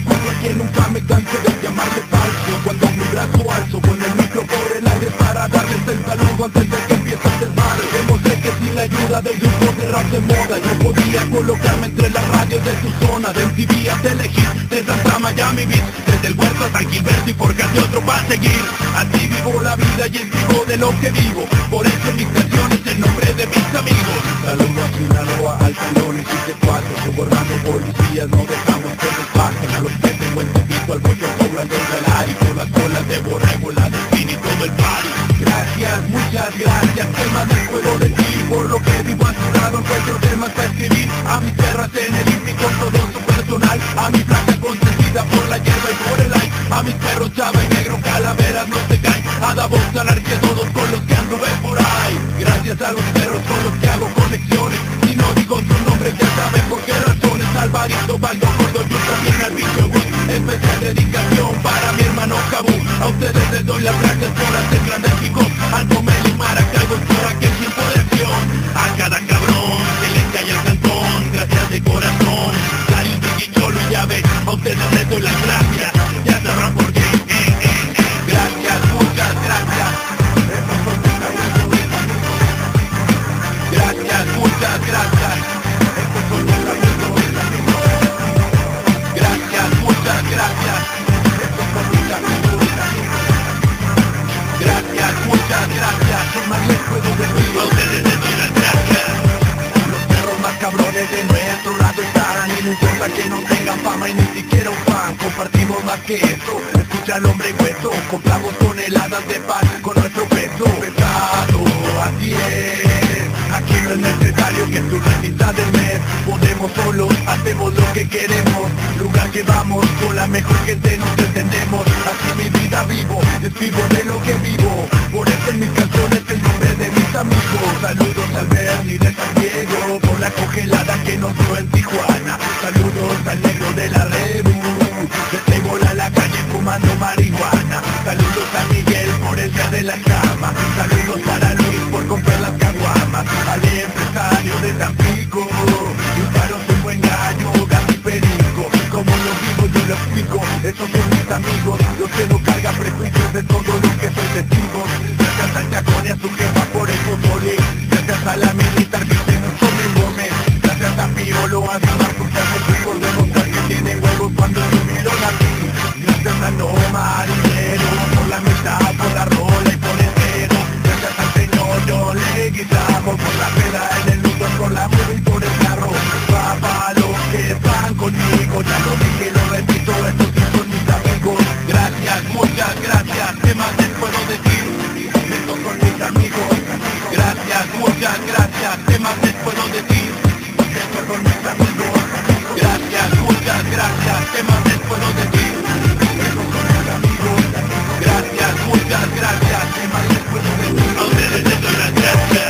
Como que nunca me canso de llamarle falso. Cuando mi brazo alzo con el micro por el aire para darles el saludo antes de que empiece el desmadre. Demostré que sin la ayuda del grupo de rap de moda yo podía colocarme entre las radios de tu zona. De MTV a Telehit, de Santa Miami Beat, desde el Huerto hasta Gilberto y Forjate otro para seguir. Así vivo la vida y es vivo de lo que vivo. Por eso mis canciones en nombre de mis amigos. Saludo a Sinaloa, al Salón y 7-4, sobornando policías, no dejamos que nos bajen. A los que tengo en Tepito, al bollo poblando el salar y con las colas de borrego, la de Spin y todo el party. Gracias, muchas gracias, ¿qué más les puedo decir? Por lo que vivo a su lado encuentro temas para escribir. A mis perras en el INPI con todo su personal, a mi flaca consentida por la hierba y por el like, a mis perros chava y negro, calaveras no se caen, a Davos, Anarquía, todos con los que anduve por ahí. Gracias a los perros con los que hago conexiones, si no digo su nombre ya saben por qué razones. Alvarito, Bando, Gordo, yo también al bicho Wood. Especial dedicación para mi hermano Cabú. A ustedes les doy las gracias por hacer grande el hip hop. Al Pomelo y Maracaibo por aquel tiempo de acción. A cada cabrón que le cae al cantón, gracias de corazón. Darius, Biggie, Cholo y Llave, a ustedes les doy las gracias. Ya sabrán por qué. Gracias, muchas gracias. Gracias, muchas gracias. Estos son mis amigos. Gracias, muchas gracias. Estos son mis amigos. Gracias, muchas gracias. ¿Qué más les puedo decir? A ustedes les doy las gracias. Los perros más cabrones de nuestro lado están. Y no importa que no tengan fama y ni siquiera un fan. Compartimos más que eso. Escucha al hombre hueso. Compramos toneladas de pan con nuestro peso pesado. Así es. Aquí no es necesario que tú necesitas del mes. Podemos solos, hacemos lo que queremos. Lugar que vamos, con la mejor gente nos entendemos. Así mi vida vivo, escribo de lo que vivo. Por eso en mis canciones el nombre de mis amigos. Saludos al Bernie de San Diego, por la congelada que nos dio en Tijuana. Saludos al negro de la Rebu, de Playboy a la calle fumando marihuana. Saludos a Miguel por el día de la cama. Saludos para Luis por comprar las caguamas. Al empresario de Tampico, Disparos un buen gallo, gato y perico. Como lo vivo yo lo explico, esos son mis amigos. Los que no cargan prejuicios de todo lo que soy testigo. Gracias al Chacón y a su jefa por el pozole. Gracias a la militar que se nos sobrevuelve. Gracias a Piolo, a Samar, por por demostrar que tienen huevos cuando yo miro a ti. Gracias a No Marinero, por la mitad, por la rola y por el dedo. Gracias al señor yo le guisamos por la peda en el nudo, por la muda y por el carro. Papá, los que están conmigo, ya lo dije, lo repito, estos sí son mis amigos. Gracias, muchas gracias, ¿qué más les puedo decir? Estos son mis amigos. Gracias, muchas gracias, ¿qué más les puedo decir? Estos son mis amigos. Gracias, muchas gracias, ¿qué más les puedo decir? Estos son mis amigos. Gracias, muchas gracias, ¿qué más les puedo decir? A ustedes les doy las gracias.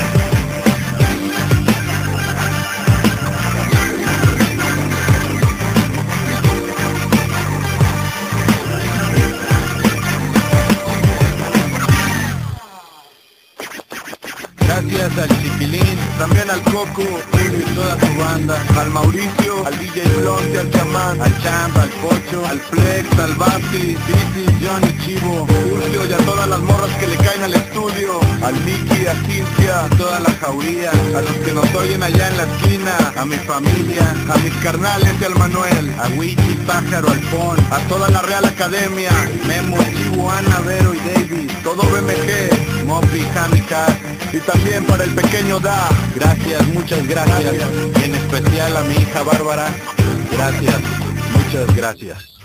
Gracias al Chiquilín, también al Coco y toda su banda, al Mauricio, al DJ Blonde, al Chamán, al Champ, al Pocho, al Flex, al Basti, Dizzy, Johnny, Chivo, Julio y a todas las morras que le caen al estudio, al Vicky, a Cintia, a toda la jauría, a los que nos oyen allá en la esquina, a mi familia, a mis carnales y al Manuel, a Wichi, Pájaro, al Pon, a toda la Real Academia, Memo, Chivo, Ana, Vero y David, todo BMG, Mopi, Hamika, y también para el pequeño Da. Gracias, muchas gracias. Y en especial a mi hija Bárbara. Gracias, muchas gracias.